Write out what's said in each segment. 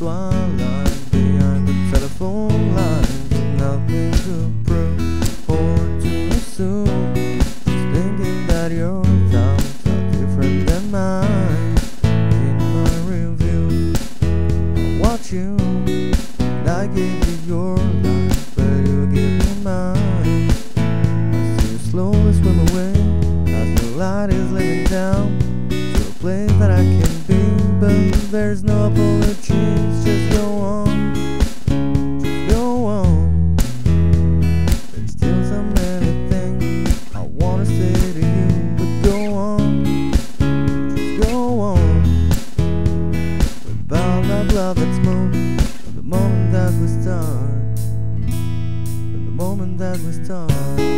twilight behind the telephone line. Nothing to prove or to assume. Just thinking that your thoughts are different than mine. In my review, I watch you and I give you your life, but you give me mine. I see you slowly swim away as the light is laying down to a place that I can be, but there's no apologies. Just go on, just go on. There's still so many things I wanna say to you, but go on, just go on. We're bound by blood that's moved from the moment that we start, from the moment that we start.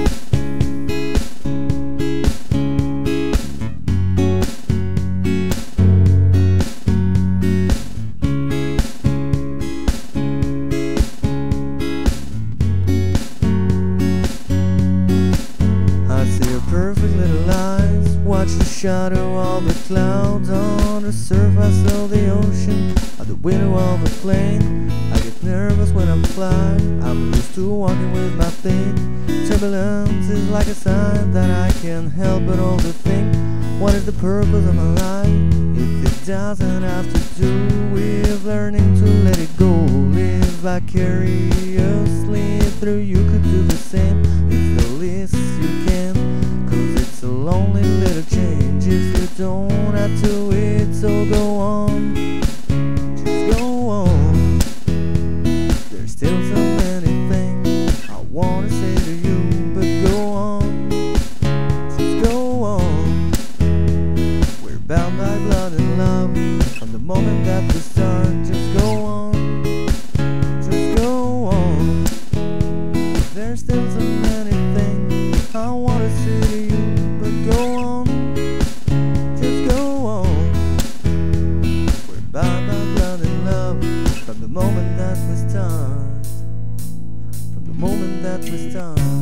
Perfect little eyes, watch the shadow of the clouds on the surface of the ocean, at the window of the plane. I get nervous when I'm flying, I'm used to walking with my feet. Turbulence is like a sign that I can't help but all to think, what is the purpose of my life if it doesn't have to do with learning to let it go? Live vicariously through, you could do the same. It's the least you can, it's a lonely little change if you don't have to it, so go on, just go on. There's still so many things I wanna say to you, but go on, just go on. We're bound by blood and love from the moment that we start. Just go on, just go on. There's still so many things I wanna say to you, go on, just go on. We're bound by blood and love from the moment that we start, from the moment that we start.